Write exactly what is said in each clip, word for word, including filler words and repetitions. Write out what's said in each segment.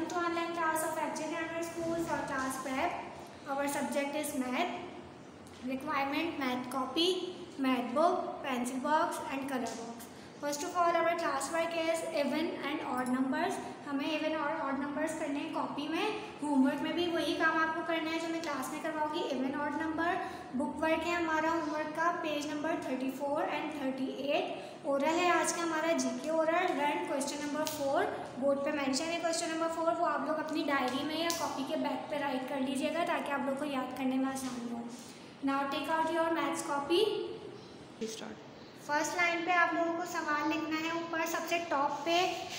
welcome to online class of F J Grammar School for class prep. Our subject is math. Requirement: math copy, math book, pencil box and color box. First of all, our class work is even and odd numbers. हमें even और odd numbers करने हैं copy में. Homework में भी वही काम आपको करना है जो मैं क्लास में करवाऊंगी. even odd number. Book work है हमारा होमवर्क का page number thirty four and thirty eight. Oral है आज का हमारा GK oral. Learn question number four. Board पे मेंशन है क्वेश्चन नंबर फोर. वो आप लोग अपनी डायरी में या कॉपी के बैक पे राइट कर लीजिएगा ताकि आप लोग को याद करने में आसानी हो. Now take out your maths copy. Start. First line पे आप लोगों को सवाल लिखना है. ऊपर सबसे टॉप पे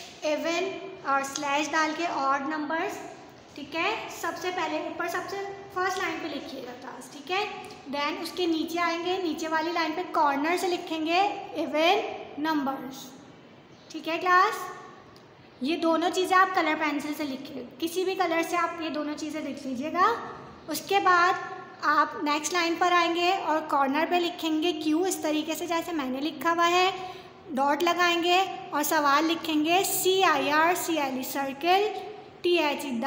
इवन और स्लैश डाल के ऑड नंबर्स. ठीक है, सबसे पहले ऊपर सबसे फर्स्ट लाइन पे लिखिएगा क्लास. ठीक है, देन उसके नीचे आएंगे. नीचे वाली लाइन पे कॉर्नर से लिखेंगे इवन नंबर्स. ठीक है क्लास, ये दोनों चीज़ें आप कलर पेंसिल से लिखिए. किसी भी कलर से आप ये दोनों चीज़ें लिख लीजिएगा. उसके बाद आप नेक्स्ट लाइन पर आएंगे और कॉर्नर पे लिखेंगे क्यू इस तरीके से जैसे मैंने लिखा हुआ है. डॉट लगाएंगे और सवाल लिखेंगे C I R C L E circle, T H the,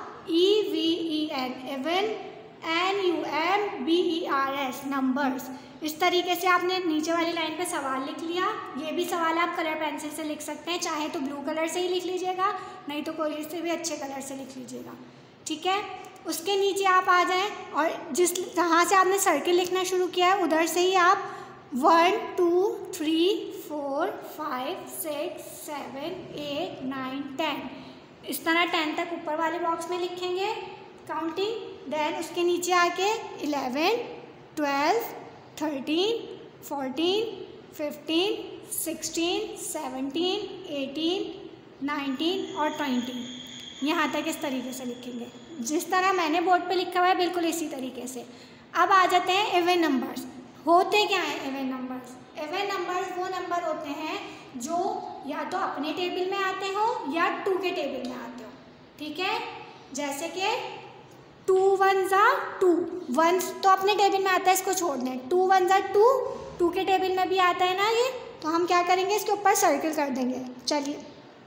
E V E N even, N U M B E R S numbers. इस तरीके से आपने नीचे वाली लाइन पे सवाल लिख लिया. ये भी सवाल आप कलर पेंसिल से लिख सकते हैं. चाहे तो ब्लू कलर से ही लिख लीजिएगा, नहीं तो कोई से भी अच्छे कलर से लिख लीजिएगा. ठीक है, उसके नीचे आप आ जाएं और जिस जहाँ से आपने सर्किल लिखना शुरू किया है उधर से ही आप one two three four five six seven eight nine ten इस तरह टेन तक ऊपर वाले बॉक्स में लिखेंगे काउंटिंग. देन उसके नीचे आके eleven twelve thirteen fourteen fifteen sixteen seventeen eighteen nineteen और ट्वेंटी यहाँ तक इस तरीके से लिखेंगे जिस तरह मैंने बोर्ड पे लिखा हुआ है, बिल्कुल इसी तरीके से. अब आ जाते हैं इवन नंबर्स. होते क्या हैं इवन नंबर्स? इवन नंबर्स वो नंबर होते हैं जो या तो अपने टेबल में आते हो या टू के टेबल में आते हो. ठीक है, जैसे कि टू वन ज़ा टू. वन तो अपने टेबल में आता है, इसको छोड़ दें. टू वन ज़ा टू, टू के टेबल में भी आता है ना ये. तो हम क्या करेंगे, इसके ऊपर सर्किल कर देंगे. चलिए,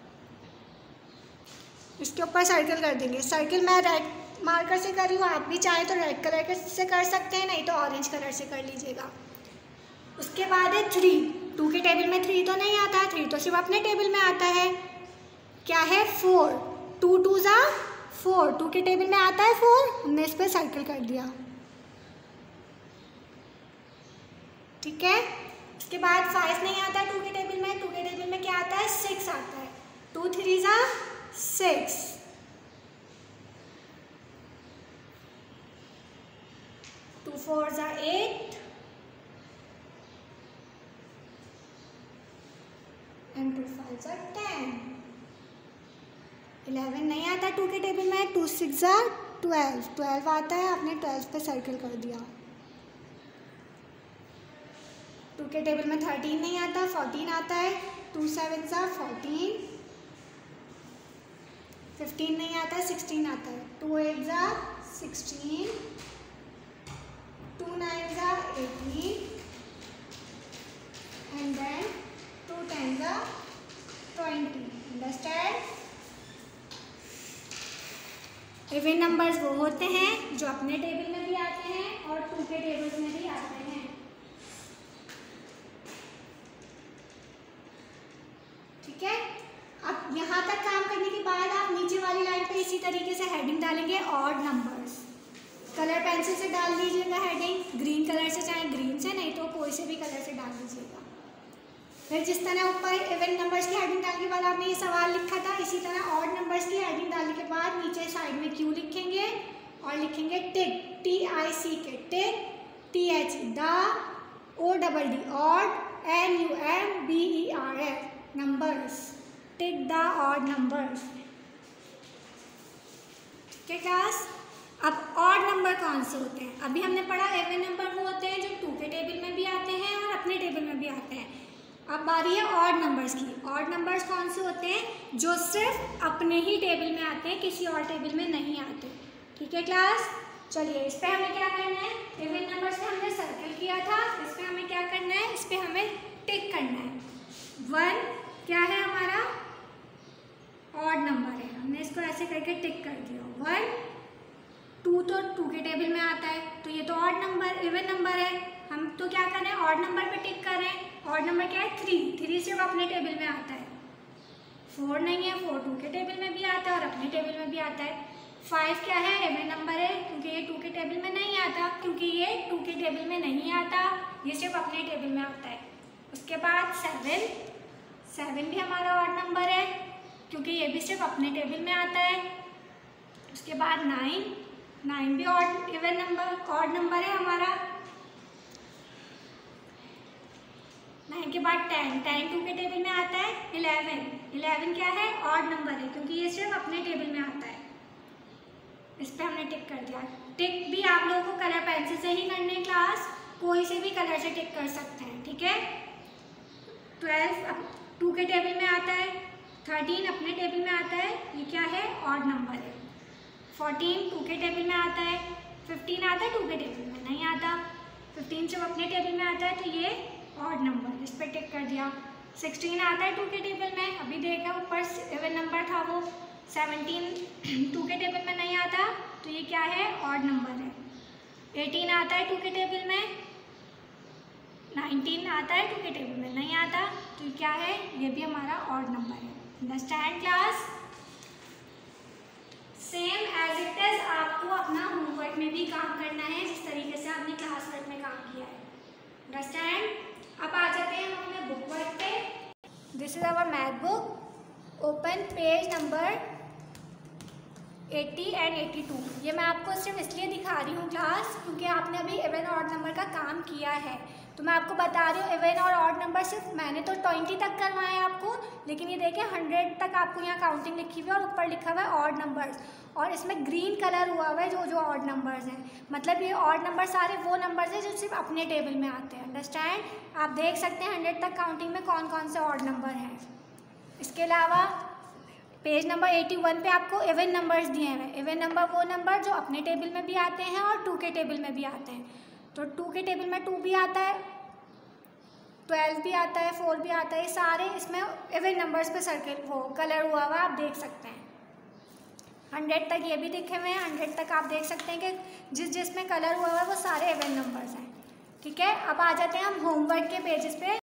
इसके ऊपर सर्किल कर देंगे. सर्किल मैं रेड मार्कर से कर रही हूँ, आप भी चाहें तो रेड कलर से कर सकते हैं, नहीं तो ऑरेंज कलर से कर लीजिएगा. उसके बाद है थ्री. टू के टेबल में थ्री तो नहीं आता है, थ्री तो सिर्फ अपने टेबल में आता है. क्या है, फोर. टू टू ज़ा फोर, टू के टेबल में आता है फोर, हमने इस पर सर्किल कर दिया. ठीक है, उसके बाद फाइव नहीं आता है टू के टेबल में. टू के टेबल में क्या आता है, सिक्स आता है. टू थ्री ज़ा सिक्स. टू फोर ज़ा एट एंड टू फाइव ज़ा टेन. इलेवन नहीं आता टू के टेबल में. टू सिक्स ज़ा ट्वेल्व, ट्वेल्व आता है, आपने ट्वेल्व पे सर्किल कर दिया. टू के टेबल में थर्टीन नहीं आता, फोर्टीन आता है. टू सेवन ज़ा फोर्टीन. फिफ्टीन नहीं आता है, सिक्सटीन आता है. टू एट ज़ा सिक्सटीन. टू नाइन ज़ा eighteen and then two ten ज़ा ट्वेंटी. अंडरस्टैंड? इवन नंबर्स वो होते हैं जो अपने टेबल में भी आते हैं और टू के टेबल में भी आते हैं. ठीक है, अब यहाँ तक काम करने के बाद आप नीचे वाली लाइन पे इसी तरीके से हेडिंग डालेंगे ऑड नंबर्स. कलर पेंसिल से डाल दीजिएगा हेडिंग, ग्रीन कलर से, चाहे ग्रीन से, नहीं तो कोई से भी कलर से डाल दीजिएगा. फिर जिस तरह ऊपर इवन नंबर्स की हेडिंग डालने के बाद आपने ये सवाल लिखा था, इसी तरह ऑड नंबर्स की हेडिंग डालने के बाद नीचे साइड में क्यू लिखेंगे और लिखेंगे टिक, T I C K tick, T H the, O double D odd, N U M B E R F numbers. Tick the odd numbers. ठीक है क्लास, अब ऑड नंबर कौन से होते हैं? अभी हमने पढ़ा इवन नंबर वो होते हैं जो टू के टेबल में भी आते हैं और अपने टेबल में भी आते हैं. अब बारी है ऑड नंबर्स की. ऑड नंबर्स कौन से होते हैं? जो सिर्फ अपने ही टेबल में आते हैं, किसी और टेबल में नहीं आते. ठीक है क्लास, चलिए इस पर हमें क्या करना है. इवन नंबर्स पे हमने सर्किल किया था, इस पर हमें क्या करना है, इस पर हमें टिक करना है. वन क्या है हमारा, ऑड नंबर है, हमने इसको ऐसे करके टिक कर दिया। वन टू तो टू के टेबल में आता है, तो ये तो ऑड नंबर इवन नंबर है, हम तो क्या कर रहे हैं ऑड नंबर पे टिक कर रहे हैं। ऑड नंबर क्या है थ्री, थ्री सिर्फ अपने टेबल में आता है। फोर नहीं है, फोर टू के टेबल में भी आता है और अपने टेबल में भी आता है। फाइव क्या है इवन नंबर है, क्योंकि ये टू के टेबल में नहीं आता, क्योंकि ये टू के टेबल में नहीं आता, ये सिर्फ अपने टेबल में आता है। उसके बाद सेवन, सेवन भी हमारा ऑड नंबर है, क्योंकि ये भी सिर्फ अपने टेबल में आता है। उसके बाद नाइन, नाइन भी odd even number odd number है हमारा। नाइन के बाद टेन, टेन टू के टेबल में आता है। इलेवन, इलेवन क्या है ऑड नंबर है, क्योंकि ये सिर्फ अपने टेबल में आता है। इस पर हमने टिक कर दिया। टिक भी आप लोगों को कलर पेंसिल से ही करने क्लास, कोई से भी कलर से टिक कर सकते हैं, ठीक है। ट्वेल्व टू के टेबल में आता है, थर्टीन अपने टेबल में आता है, ये क्या है ऑड नंबर है। फोर्टीन टू के टेबल में आता है, फिफ्टीन आता है टू के टेबल में नहीं आता, फिफ्टीन जब अपने टेबल में आता है तो ये ऑड नंबर, इस पर टिक कर दिया। सिक्सटीन आता है टू के टेबल में, अभी देखा ऊपर इवन नंबर था वो। सेवनटीन टू के टेबल में नहीं आता, तो ये क्या है ऑड नंबर है। एटीन आता है टू के टेबल में, नाइनटीन आता है टू के टेबल में नहीं आता, तो ये क्या है ये भी हमारा ऑड नंबर है। Understand class. Same as it is आपको अपना होमवर्क में भी काम करना है, जिस तरीके से आपने क्लास वर्क में काम किया है। अंडरस्टैंड। अब आ जाते हैं हम अपने बुक वर्क पे। This is our math book. Open page number eighty and eighty two. ये मैं आपको सिर्फ इसलिए दिखा रही हूँ क्लास, क्योंकि आपने अभी इवन और ऑड नंबर का काम किया है, तो मैं आपको बता रही हूँ इवन और ऑड नंबर सिर्फ मैंने तो ट्वेंटी तक करवाए हैं आपको, लेकिन ये देखिए हंड्रेड तक आपको यहाँ काउंटिंग लिखी हुई है और ऊपर लिखा हुआ है ऑड नंबर्स, और इसमें ग्रीन कलर हुआ हुआ है जो जो ऑड नंबर्स हैं। मतलब ये ऑड नंबर सारे वो नंबर्स हैं जो सिर्फ अपने टेबल में आते हैं। अंडरस्टैंड। आप देख सकते हैं हंड्रेड तक काउंटिंग में कौन कौन से ऑड नंबर हैं। इसके अलावा पेज नंबर एटी वन पे आपको इवन नंबर्स दिए हैं। इवन नंबर वो नंबर जो अपने टेबल में भी आते हैं और टू के टेबल में भी आते हैं। तो टू के टेबल में टू भी आता है, ट्वेल्व भी आता है, फोर भी आता है, ये सारे इसमें इवन नंबर्स पे सर्कल वो कलर हुआ हुआ आप देख सकते हैं। हंड्रेड तक ये भी दिखे हुए हैं, हंड्रेड तक आप देख सकते हैं कि जिस जिसमें कलर हुआ हुआ है वो सारे इवन नंबर्स हैं, ठीक है। अब आ जाते हैं हम होमवर्क के पेजेस पे।